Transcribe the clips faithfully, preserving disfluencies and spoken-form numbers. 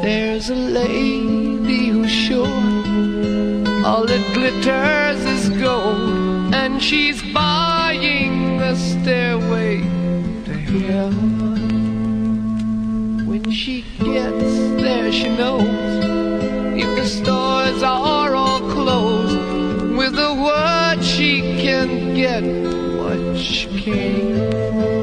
There's a lady who's sure all that glitters is gold, and she's buying a stairway to heaven. When she gets there, she knows if the stores are all closed, with a word she can get what she came for.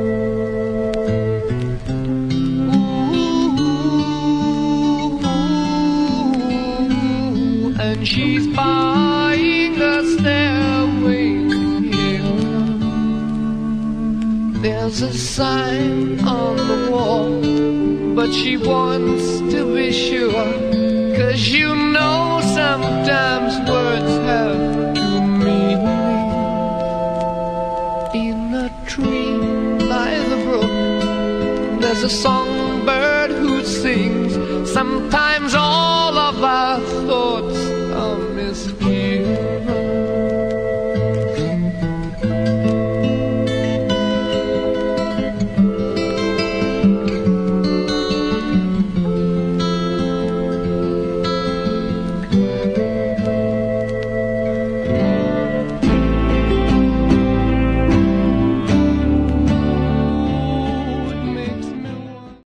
She's buying a stairway to heaven. There's a sign on the wall, but she wants to be sure, 'cause you know sometimes words have two meanings. In a tree by the brook, there's a songbird who sings. Sometimes all of us